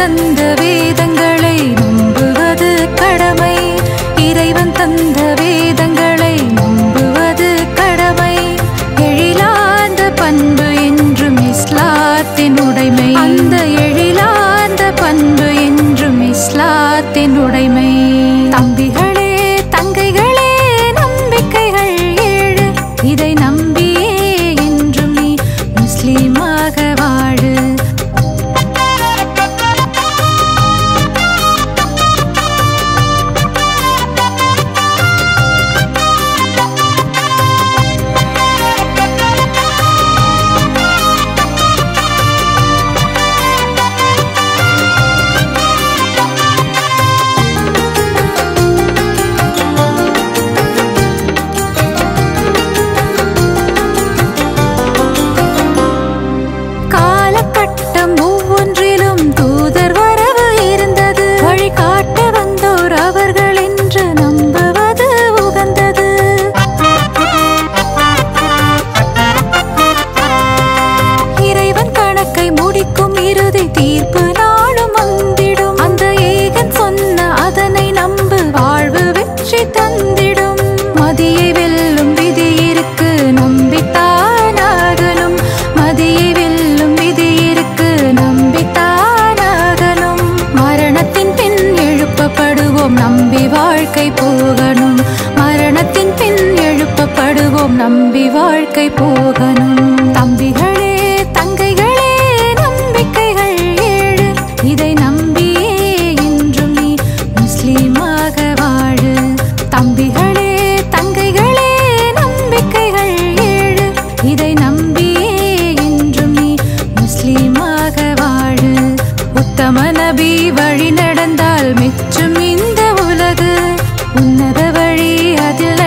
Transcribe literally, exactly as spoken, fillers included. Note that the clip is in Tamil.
தந்த வேதங்களை நம்புவது கடமை. இறைவன் தந்த வேதங்களை நம்புவது கடமை. எழிலார்ந்த பண்பு என்றும் இஸ்லாத்தின் உடைமை. அந்த எழிலார்ந்த பண்பு என்றும் இஸ்லாத்தின் உடைமை. தம்பிகளே தங்கைகளே நம்பிக்கைகள் ஏழு. இதை நம்பியே என்றும் நீ முஸ்லீமாக வாழு. தீர்ப்பு நாளும் வந்திடும். அந்த ஏகன் சொன்ன அதனை நம்பு, வாழ்வு வெற்றி தந்திடும். மதியை வெல்லும் விதி இருக்கு, நம்பித்தானாகலும். மதியை வெல்லும் விதி இருக்கு, நம்பித்தானாகலும். மரணத்தின் பின் எழுப்பப்படுவோம், நம்பி வாழ்க்கை போகணும். மரணத்தின் பின் எழுப்பப்படுவோம், நம்பி வாழ்க்கை போகணும். தம்பிகளே தங்கைகளே நம்பிக்கைகள் ஏழு. இதை நம்பியே என்றும் நீ முஸ்லீமாக வாழு. தம்பிகளே தங்கைகளே நம்பிக்கைகள் ஏழு. இதை நம்பியே என்றும் நீ முஸ்லீமாக வாழு. உத்தம நபி வழி நடந்தால் மெச்சும் இந்த உலகு. உன்னத வழி அதில்